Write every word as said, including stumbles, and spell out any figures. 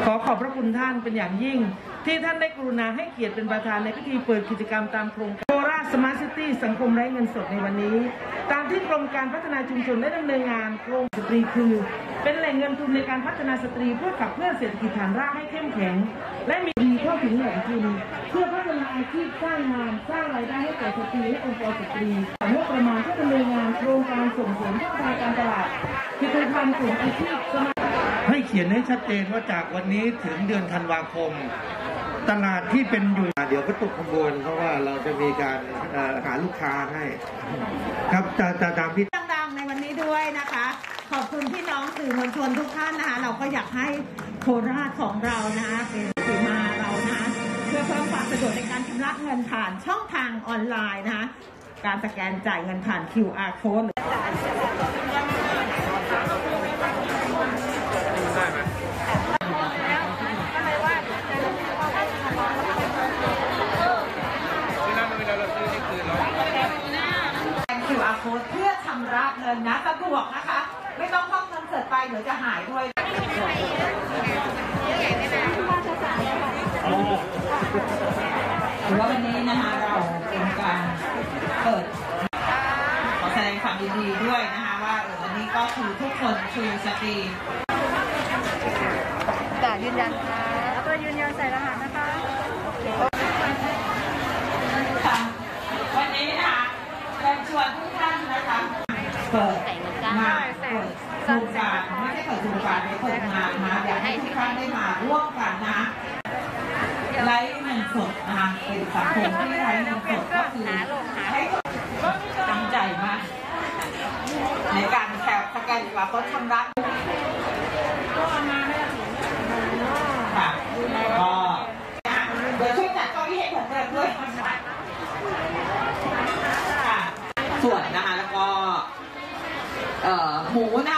ขอขอบพระคุณท่านเป็นอย่างยิ่งที่ท่านได้กรุณาให้เกียรติเป็นประธานในพิธีเปิดกิจกรรมตามโครงการโคราชสมาร์ทซิตี้สังคมไร้เงินสดในวันนี้ตามที่กรมการพัฒนาชุมชนได้ดำเนินงานโครงสตรีคือเป็นแหล่งเงินทุนในการพัฒนาสตรีเพื่อขับเคลื่อนเศรษฐกิจฐานรากให้เข้มแข็งและมีดีเข้าถึงแหล่งทุนเพื่อพัฒนาอาชีพสร้างงานสร้างรายได้ให้แก่สตรีและองค์กรสตรีงบประมาณเพื่อดำเนินงานโครงการส่งเสริมช่องทางการตลาดผลิตภัณฑ์กลุ่มอาชีพให้เขียนให้ชัดเจนว่าจากวันนี้ถึงเดือนธันวาคมตลาดที่เป็นอยู่เดี๋ยวก็ตกขบวนเพราะว่าเราจะมีการหาลูกค้าให้ครับจะจะตามที่ดังๆในวันนี้ด้วยนะคะขอบคุณพี่น้องสื่อมวลชนทุกท่านนะคะเราก็อยากให้โคราชของเรานะคะเป็นสีมาเรานะคะเพื่อเพิ่มความสะดวกในการชำระเงินผ่านช่องทางออนไลน์นะคะการสแกนจ่ายเงินผ่าน คิว อาร์ Codeคิว อาร์ Code เพื่อชำระเงินนะสะดวกนะคะไม่ต้องท่องเงินสดไปเดี๋ยวจะหายด้วยถือว่าวันนี้นะคะเราเป็นการเปิดขอแสดงความยินดีด้วยนะคะว่าเออวันนี้ก็คือทุกคนชูสตรีกายืนยันค่ะแล้วก็ยืนยันใส่รหัสนะคะวันนี้นะคะเชิญชวนทุกท่านนะคะเปิดงานเปิดโครงการไม่ใช่เปิดโครงการเปิดงานนะอยากให้ทุกท่านได้มาร่วมกันนะไร้เงินสดนะคะเป็นสังคมที่ไร้เงินสดก็คือให้ตั้งใจมากในการแคปสแกนว่าเขาชำระค่ะก็เดี๋ยวช่วยจัดเก้าอี้ให้ผมเดินด้วยค่ะส่วนนะคะแล้วก็เอ่อหมูนะ